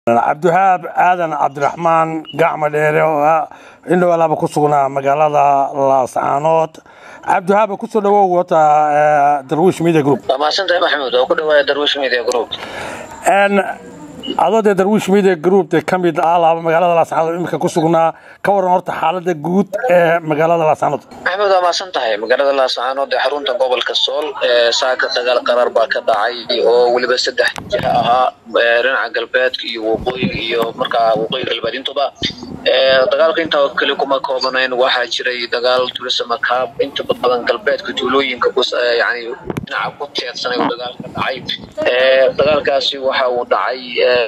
عبد الوهاب آدن عبد الرحمن قعمل إيرو إنه ولا بكسونا مقالة لاسعانات عبد الوهاب كسونا ووتا درويش ميديا جروب. ما سنت محمود وكله درويش ميديا جروب. أن هذا درويش ميديا جروب ده كم يدعى مقالة لاسعانات إمك كسونا كور نورت حالة جود مقالة لاسعانات. محمود ما سنت هاي مقالة لاسعانات ده حرون تقابل كسول ساكت تقال قرار باكد عاي ولي بس ده جهها رنع قلبات وقوي مركا وقوي قلبين طبعا دقالك انت كلكم كوبنين واحد شري دقال تلسه مكاب انت بدن قلبات كتولوين كبس يعني نعم كنت سنه دقال عيب دقالكاسي waxa uu dhacay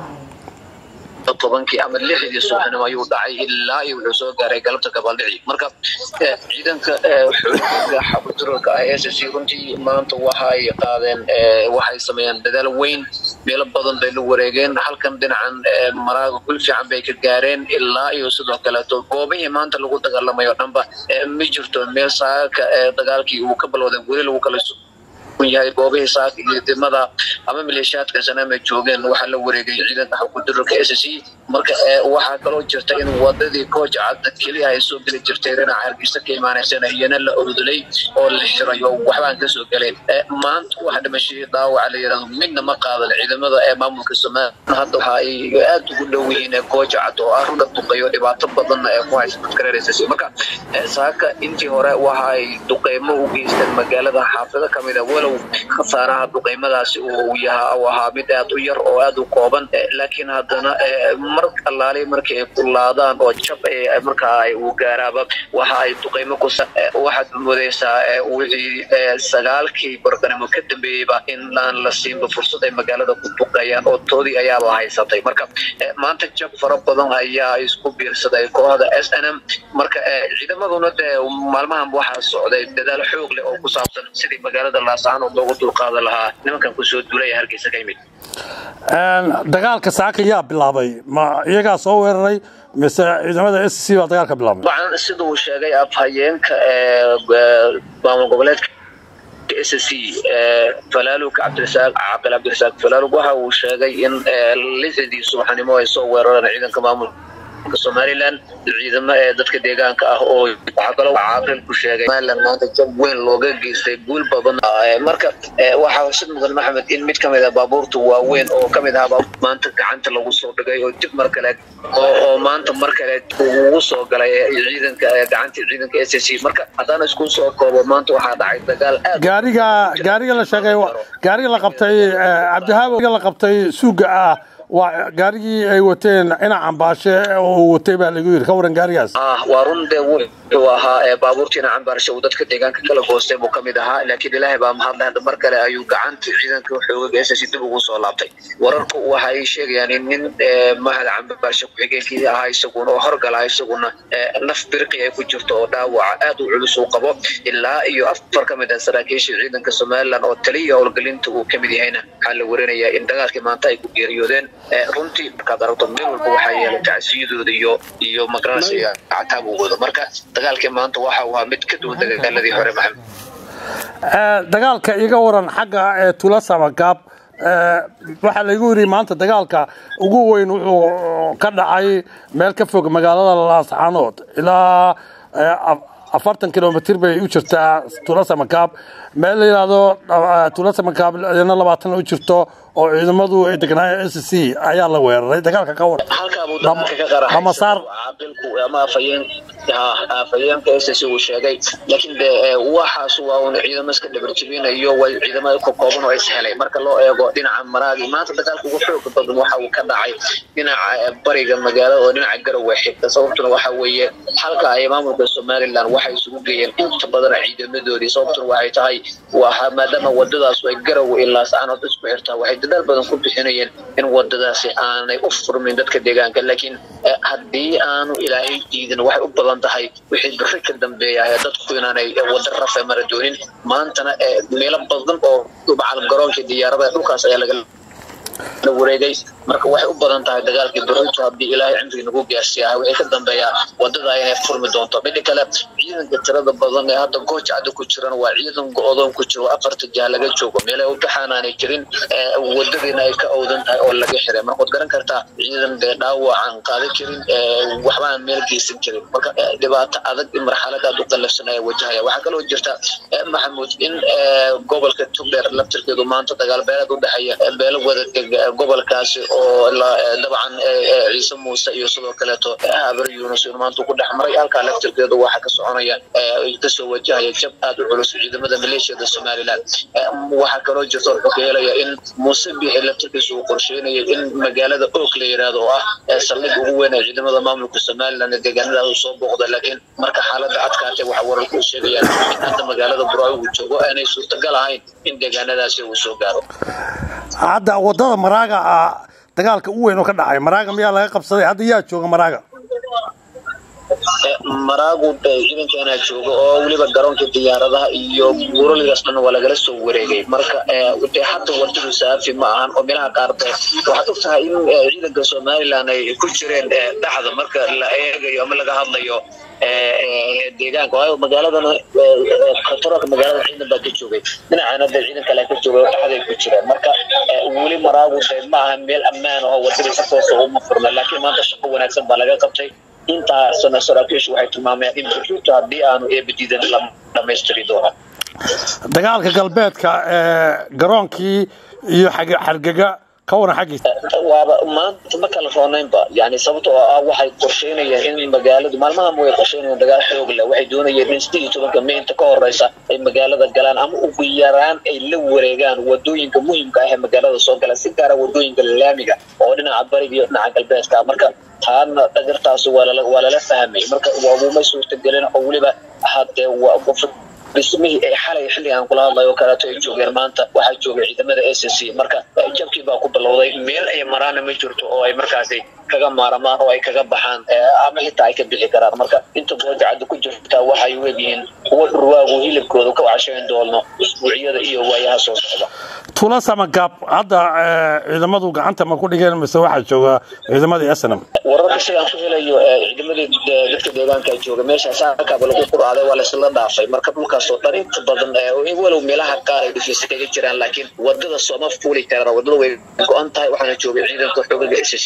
tobankii ama 6 subaxnimo ayuu dhacay ilaa iyo wuxuu soo gaaray galabta gabaldhici marka ciidanka xoogga xabadurka ISC runtii maanta waxay qaadeen waxay sameeyeen dadaal weyn meel badan bay la wareegeen halkan dhinacan maraaga kul fiican bay ka gaareen ilaa iyo sidoo kale goobihii maanta lagu dagaalamayo dhanba ma jirto meel saaka dagaalkii uu ka balwada guri lagu kala yahay goobihii saaka iyo degmada ama maleeshiyaadka sanama joogeen waxa la wareegay ciidanka xabadurka SSC marka waxa kaloo jirta in wadadii koojacad kaliya ay soo gali jirtay dhinaca Hargeysa ka imaanaysan iyana la ordulay oo la xirayo waxbaan ka soo galay maanta waxa dhimashay daawac la yiraahdo midna ma qaadan ciidamada maamulka Soomaaliya hadda waxa ay aad ugu dhaweeyeen koojacad oo arrinta duqeeyo dhibaato badan ay ku hayso dadka marka saaka intii hore waxa ay duqeymo u geysteen magaalada xaafada kamid ah walow khasaaraha duqeymadaasi uu yahay waxa mid aad u yar oo aad u kooban laakiin haddana marka allaale markay ku laadaan oo jab marka ay u gaaraba waxa ay duqeymo ku waxa moodaysaa wixii sagaalkii barqanimo ka dambeeyay in laan la siin fursad ay magaalada ku duqeeyaan oo toodii ayaaba haysatay marka maanta jab fara badan ayaa isku biirsaday kooxda SNM marka ciidamaduna maalmahan waxa socday dadaal xoog leh oo ku saabsan sidii magaalada laasaan oo loogu dulqaadan lahaa nimankan ku soo duulay Hargeysa ka yimid dagaalka saaka yaa bilaabay ma iyaga soo weeraray mise ciidamada SSC baa dagaalka bilaabay waxaan sidoo sheegay afhayeenka maamul goboleedka SSC Falaaluk Cabdirasaaq Falaaluk waxa uu sheegay in lisidii subaxnimo ay soo weerareen ciidanka maamul Somaliland ciidamada dadka deegaanka ah oo waxa kale oo caaqil ku sheegay Somaliland maanta jab weyn looga geystay guul badan marka waxa sid mudan Maxamed in mid kamid ah baabuurtu waaweyn oo kamid ah maanta gacanta lagu soo dhigay oo dib markale oo maanta markale uu soo galay ciidanka gacanta ciidanka SSC marka hadana isku soo koobo maanta waxa dhacay dagaal aad gaariga la sheegay gaariga la qabtay Cabdihaab la qabtay suuqa وقاري وتين أنا عم باشة وتبع لجير كورن قارياس. وارون ده وها بابورتنا عم باشة ودتك تيجان كلا قوسة مكمدها لكن الله بام هذا المركلة أيوة عن تجينا كحول جالس يتبغوا صلابتي ورنك وهاي شيء يعني من ما هذا عم باشة كحول كذا هاي سكون وهرج على هاي سكون نف برقي يكجرتوا دا وعاد وعلوس وقبض إلا يؤثر كمدة سراكيش عيدا كسمال لأن التلية والقلنت وكمدي هنا حل ورينا إن دعاك ما تايكو جيريودين runtii markaad aragto meel walba waxa yeelay tacsiidooda iyo magraasiga actaabooda marka dagaalkii maanta waxa uu mid ka duwan dagaaladii hore maxamed dagaalka iga waran xagga tulasama gaab waxa lagu yiri maanta dagaalka ugu weyn wuxuu ka dhacay meel ka fog magaalada Laascaanood ilaa 40 kilomitir bay u jirtaa tulasama gaab meel la yiraahdo tulasama gaab ina 20 u jirto oo ciidamadu ay deganaa SSC ayaa la weeraray dagaalka ka war halka abu dagaalka ka qaraxay Hamasar caaqilku ama afayeenka SSC uu sheegay laakiin waxaas waa uu ciidamada iska dhabarjibinayo way ciidamada ku kooban oo ishelay marka loo eego dhinaca maraagi maanta dagaalku ugu xoog badan waxa uu ka dhacay dhinaca bariga magaalada oo dhinaca Garowe xigta sababtuna waxa weeye halka ay maamulka Somaliland waxay isugu geeyeen inta badan ciidamadoodii sababtuna waxay tahay waxa maadaama wadadaas ay Garowe ilaa Laascaanood isku xirtaa waxay dadaal badan ku bixinayeen in wadadaasi aanay u furmin dadka deegaanka laakiin haddii aanu ilaahay diidan waxay u badan tahay wixii bari ka dambeeyay dadku inaanay wada rafay mar doonin maantana meel badan oo bacalm garoonka diyaarada dhulkaas ayaa laga wareegay marka waxay u badan tahay dagaalkii Burundi haddii Ilaahay cimriga nagu gaarsiiyo waxay ka dambeeyaan wadada inay furmi doonto mid kale ciidanka tirada badan ee hadda goojacda ku jiraan waa ciidan go'doon ku jiro afarta jaha laga joogo meel ay u baxaanay jirin wadadina ay ka awdan tahay oo laga xiray marka wad garan kartaa ciidan dhaawacan qaadan jirin waxba aan meel geysan jirin marka dhibaato adag marxalada u qalafsanaya wajahaya waxa kale oo jirta Maxamuud in gobolka Togdheer laftirkeedu maanta dagaal beelad u dhaxaya beel wada gobolkaasi oo dabcan Ciise Muuse iyo sidoo kale to Habar Yunus maanta ku dhaxmaray halka laftirkeedu waxa ka soconaya ka soo wajahaya jab aad u culus ciidamada maleeshiyada Soomaaliland waxa kale oo jirta xogeelaya in Muuse bixi laftirkiisu uu qorsheynayo in magaalada Oak la yiraahdo oo ah saldhig ugu weyn ee ciidamada maamulka Soomaaliland deegaanada uu soo booqday laakiin marka xaaladda adkaatay waxa wararku sheegayaan in hadda magaalada Burco uu joogo aanay suurtagal ahayn in deegaanadaasi uu soo gaaro hadda wadada Maraaga dagaalka u weyn oo ka dhacay Maraaga miyaa laga qabsaday hadda yaa jooga Maraaga Maraagu ciidankeena joogo oo waliba garoonka diyaaradaha iyo buuraligaasna waa laga soo wareegay marka hadda wadadu saafi ma ahan oo meelaha qaar waxa u tahay in ciidanka Soomaaliland ay ku jireen dhaxda marka la eegayo ama laga hadlayo deegaanka oo magaaladana qatarka magaalada ciidan baa ka joogay dhinacana ciidan kale ka joogay dhaxday ku jireen marka wali Maraagu ma ahan meel ammaan oo wadada si toos ah uma furna laakiin maanta shaqo wanaagsan baa laga qabtay inta saraakiishu waxay tilmaameen in Burundi haddii aanu eebadiidan la dhameystiri doono dagaalka galbeedka garoonkii iyo xargaga ka waran xaqiisa waaba maanta ma kala roonaynba yani sababtoo ah waxay qorsheynayaan in magaaladu maalmaha way qorsheynayaan dagaal xoog leh waxay doonayaan in 17 May inta ka horeysa ay magaalada galaan ama ugu yaraan ay la wareegaan wadooyinka muhiimka ah ee magaalada soo gala si gaar ah wadooyinka laamiga oo dhinaca bariga iyo dhinaca galbeedka marka taana dhagartaas waa la fahmay marka waa uma suurtagelin oo waliba hadda waa bismihii ay xalay xilligan kula hadlayo kala ay joogeen maanta waxa joogay ciidamada SSC marka jabkii baa ku bilowday meel ay maraan ma jirto oo ay markaas kaga maaramaan oo ay kaga baxaan ama xitaa ay ka bixi karaan marka inta boodacad ku jirta waxay weegiin kuwa dhurwaagu hilibkooda ka wacasheen doolno usbuuciyada iyo waayaha soo socda tula samagab hadda ciidamadu gacanta ma ku dhigeen mise waxa jooga ciidamada SNM wararka sidaan ku helayo ciidamada dadka deegaanka jooga meesha saaka lagu quraaday waa la isla dhaafay marka dhulkaas oo dariiq badan oo walow meelaha qaar ay dhifis kaga jiraan laakiin wadada Sooma fuuli karaan wadada way go'an tahay waxaana joogay ciidanka xoogga SSC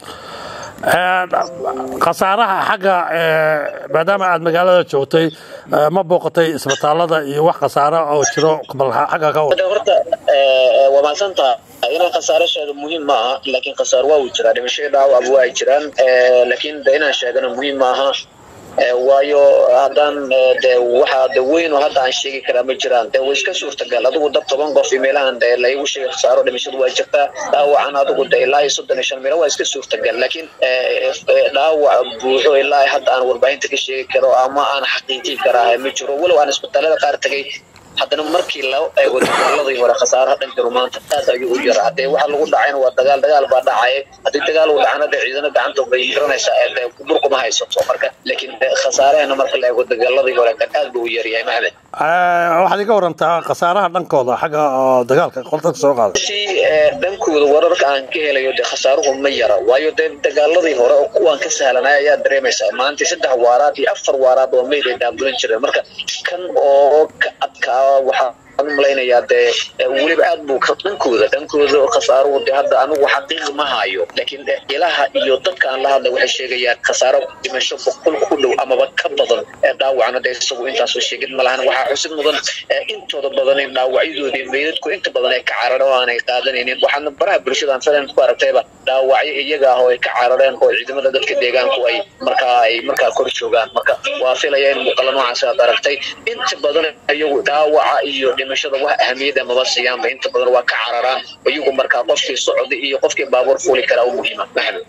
khasaaraha xagga maadaama aad magaalada joogtay ma booqatay isbitaalada iyo wax khasaaro oo jiro xagga ka wada horta waa maasanta inaan khasaarashada muhiim ma aha laakiin khasaar waa uu jiraa dhimasho dhaawac waa jiraan laakiin inaan sheegano muhiim ma aha waayo hadan waxa weyn oo hadda aan sheegi karaa ma jiraan way iska suurtagal adigu dad 10 qof iimaylaan la igu sheegay khasaaro dhimashadu waa jirtaa dhaawacan adigu ilaa 35 meel waa iska suurtagal laakiin dhaawac buuxo ilaa hadda aan warbaahinta ka sheegi karo ama aan xaqiijin karaa ma jiro walow aan isbitaalada qaar tagay haddana markii la eego dagaaladii hore khasaaraha dhanka rumaanta aad ayuu u yaraa hadee waxa lagu dhacayna waa dagaal baa dhacay hadii dagaal uu dhacana ciidana gacanta bay garanaysaa burku ma haysato marka laakiin khasaaraha marka la eego dagaaladii hore aad buu u yaryahay Maxamed waxaad iga warantaa khasaaraha dhankooda xagga dagaalka qolka soo qaaday si dhankooda wararka aan ka helayo khasaaruhu ma yara waayo dagaaladii hore oo kuwan ka sahlanay ayaa dareemaysaa maanta 3 waaraad iyo 4 waaraad oo meeday daabulan jireen marka kan oo ka adkaa waxa aan malaynayaa waliba aad buu ka dhankooda khasaaruhu hadda anigu xaqiiq ma hayo laakiin ilaha iyo dadka aan la hadlay waxay sheegayaan khasaaro dhimasho boqol ku dhow ama ka badan dhaawacna isagu intaas oo sheegin malahan waxa xusid mudan intooda badan in dhaawacyadoodii meedadku inta badan ay ka carareen oo aanay qaadanaynin waxaan baraha bulshada aan filan ku aragtayba dhaawacyo iyaga ah oo ay ka carareen oo ciidamada dadka deegaanku ay markaa kor joogaan marka waa filayaa in muuqaal noocaas aad aragtay inta badan ayagu dhaawaca iyo dhimashada wax ahmiyada ma basiyaan ba inta badan waa ka cararaan iyagu markaa qofkii socod iyo qofkii baabuur fuuli kara oo muhiim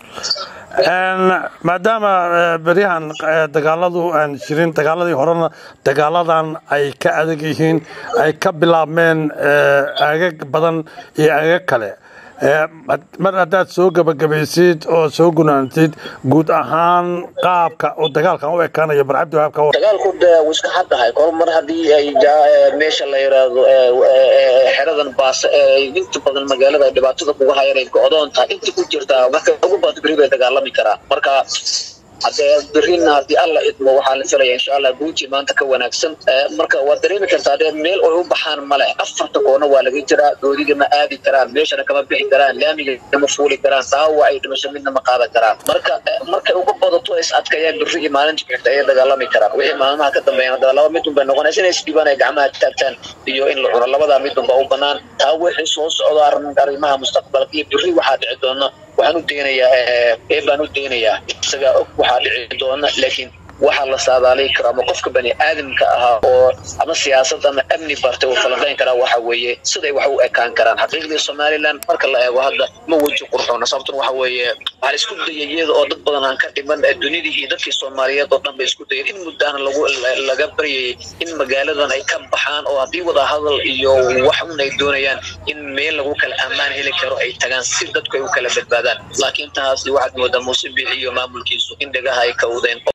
ah maadaama bariyahan dagaaladu aan jirin dagaaladii horena dagaaladan ay ka adag yihiin ay ka bilaabmeen aagag badan iyo aagag kale mar haddaad soo gabagabaysid oo soo gunaantid guud ahaan qaabka oo dagaalkan u ekaanayo barcabdi wahabka dagaalku wuu iska xadahay kor mar haddii ay meesha la yiraahdo xeradan baas inta badan magaalada dhibaatada kuga hayray go'doon tahay inta ku jirta marka ugu badan bari bay dagaalami karaan marka hadee birina hadii alla idmo waxa la filayaa insha Allah guuji maanta ka wanaagsan marka waa dareemi kartaa hadee meel oo u baxaan male afarta koona waa laga jiraa doodiga ma aadi karaan meeshana kama bixi karaan laamiga kama fuuli karaan saawa ay dhimasho midna ma qaadan karaan marka ugu badato is adkayaan birri maalinta xigta ay dagaalami karaan wixii maalmaha ka dambeeyay hadda laba mid unbay noqonaysaa inay isdhiibaan ay gacmaha taagtaan iyo in la cuno labada mid unba u banaan taa wixii soo socda arrimaha mustaqbalka iyo birri waxa dhici doona waxaan u deenayaa isaga waxa dhici doona laakiin waxa la saadaalay kara ma qofka bani aadamka ah oo ama siyaasad ama amni bartay oo falanqayn kara waxa weeye siday wax u ekaan karaan xaqiiqdii Soomaaliland marka la eego hadda ma waji qurxoon sababtuna waxa weeye waxa isku dayayay oo dad badan aan ka dhiman dunida iyo dadkii Soomaaliyeed oo dhan bay isku dayeen in muddaana laga bariyay in magaaladan ay ka baxaan oo hadii wada hadal iyo wax un ay doonayaan in meel lagu kala amaan heli karo ay tagaan si dadku ay u kala badbaadaan laakiin taasi waxa moodaa Muuse Biixi iyo maamulkiisu in dhagaha ay ka wadeen